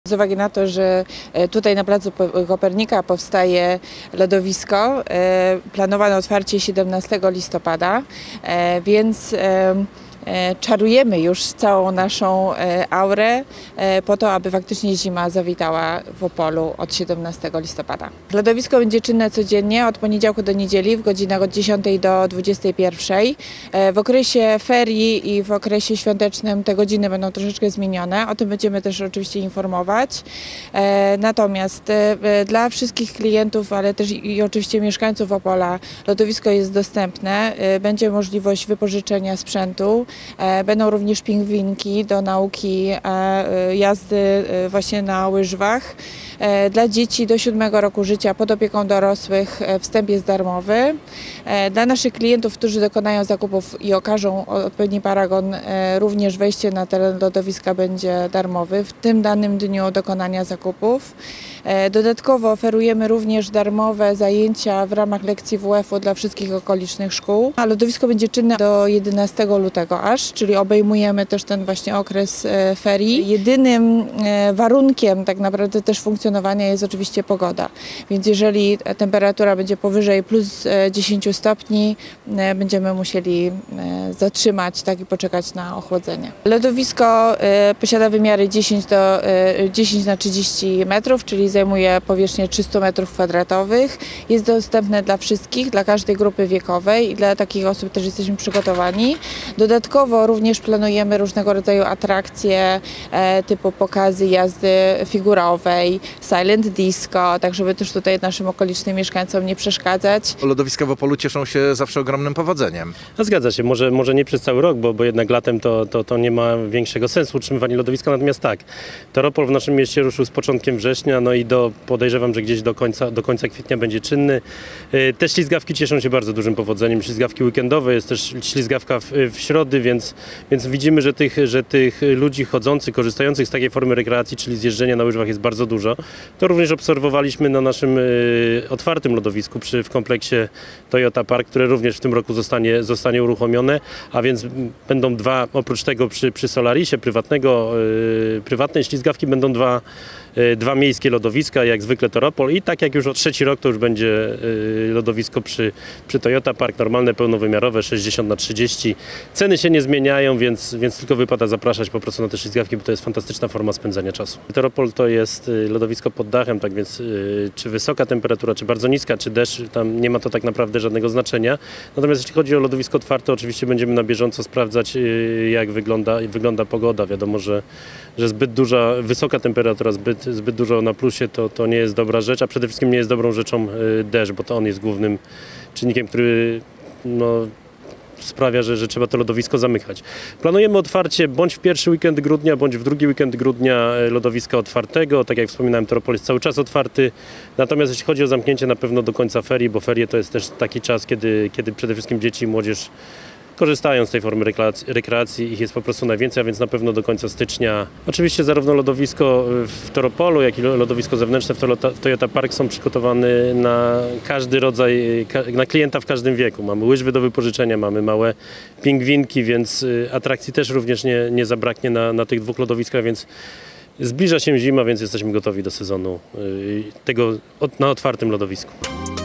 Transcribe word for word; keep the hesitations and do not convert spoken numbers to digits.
Z uwagi na to, że tutaj na placu Kopernika powstaje lodowisko, planowane otwarcie siedemnastego listopada, więc czarujemy już całą naszą aurę po to, aby faktycznie zima zawitała w Opolu od siedemnastego listopada. Lodowisko będzie czynne codziennie od poniedziałku do niedzieli w godzinach od dziesiątej do dwudziestej pierwszej. W okresie ferii i w okresie świątecznym te godziny będą troszeczkę zmienione. O tym będziemy też oczywiście informować. Natomiast dla wszystkich klientów, ale też i oczywiście mieszkańców Opola lodowisko jest dostępne. Będzie możliwość wypożyczenia sprzętu. Będą również pingwinki do nauki jazdy właśnie na łyżwach. Dla dzieci do siódmego roku życia pod opieką dorosłych wstęp jest darmowy. Dla naszych klientów, którzy dokonają zakupów i okażą odpowiedni paragon, również wejście na teren lodowiska będzie darmowy w tym danym dniu dokonania zakupów. Dodatkowo oferujemy również darmowe zajęcia w ramach lekcji W F-u dla wszystkich okolicznych szkół. A lodowisko będzie czynne do jedenastego lutego aż, czyli obejmujemy też ten właśnie okres ferii. Jedynym warunkiem tak naprawdę też funkcjonowania jest oczywiście pogoda. Więc jeżeli temperatura będzie powyżej plus dziesięć stopni, będziemy musieli zatrzymać tak i poczekać na ochłodzenie. Lodowisko posiada wymiary dziesięć na trzydzieści metrów, czyli zajmuje powierzchnię trzysta metrów kwadratowych. Jest dostępne dla wszystkich, dla każdej grupy wiekowej i dla takich osób też jesteśmy przygotowani. Dodatkowo również planujemy różnego rodzaju atrakcje typu pokazy jazdy figurowej, silent disco, tak żeby też tutaj naszym okolicznym mieszkańcom nie przeszkadzać. Lodowiska w Opolu cieszą się zawsze ogromnym powodzeniem. No zgadza się, może, może nie przez cały rok, bo, bo jednak latem to, to, to nie ma większego sensu utrzymywanie lodowiska, natomiast tak, Toropol w naszym mieście ruszył z początkiem września, no i do, podejrzewam, że gdzieś do końca, do końca kwietnia będzie czynny. Te ślizgawki cieszą się bardzo dużym powodzeniem, ślizgawki weekendowe, jest też ślizgawka w, w środy, więc, więc widzimy, że tych, że tych ludzi chodzących, korzystających z takiej formy rekreacji, czyli zjeżdżenia na łyżwach jest bardzo dużo. To również obserwowaliśmy na naszym y, otwartym lodowisku przy, w kompleksie Toyota Park, które również w tym roku zostanie, zostanie uruchomione, a więc będą dwa, oprócz tego przy, przy Solarisie prywatnego, y, prywatnej ślizgawki będą dwa, y, dwa miejskie lodowiska, jak zwykle Toropol i tak jak już od trzeci rok to już będzie y, lodowisko przy, przy Toyota Park, normalne, pełnowymiarowe, sześćdziesiąt na trzydzieści. Ceny się nie zmieniają, więc, więc tylko wypada zapraszać po prostu na te ślizgawki, bo to jest fantastyczna forma spędzania czasu. Toropol to jest lodowisko pod dachem, tak więc y, czy wysoka temperatura, czy bardzo niska, czy deszcz, tam nie ma to tak naprawdę żadnego znaczenia. Natomiast jeśli chodzi o lodowisko otwarte, oczywiście będziemy na bieżąco sprawdzać, y, jak wygląda, wygląda pogoda. Wiadomo, że, że zbyt duża, wysoka temperatura, zbyt, zbyt dużo na plusie to, to nie jest dobra rzecz, a przede wszystkim nie jest dobrą rzeczą y, deszcz, bo to on jest głównym czynnikiem, który no, sprawia, że, że trzeba to lodowisko zamykać. Planujemy otwarcie bądź w pierwszy weekend grudnia, bądź w drugi weekend grudnia lodowiska otwartego. Tak jak wspominałem, Toropol jest cały czas otwarty. Natomiast jeśli chodzi o zamknięcie, na pewno do końca ferii, bo ferie to jest też taki czas, kiedy, kiedy przede wszystkim dzieci i młodzież korzystają z tej formy rekreacji, rekreacji, ich jest po prostu najwięcej, a więc na pewno do końca stycznia. Oczywiście zarówno lodowisko w Toropolu, jak i lodowisko zewnętrzne w Toyota, w Toyota Park są przygotowane na każdy rodzaj, na klienta w każdym wieku. Mamy łyżwy do wypożyczenia, mamy małe pingwinki, więc atrakcji też również nie, nie zabraknie na, na tych dwóch lodowiskach, więc zbliża się zima, więc jesteśmy gotowi do sezonu tego na otwartym lodowisku.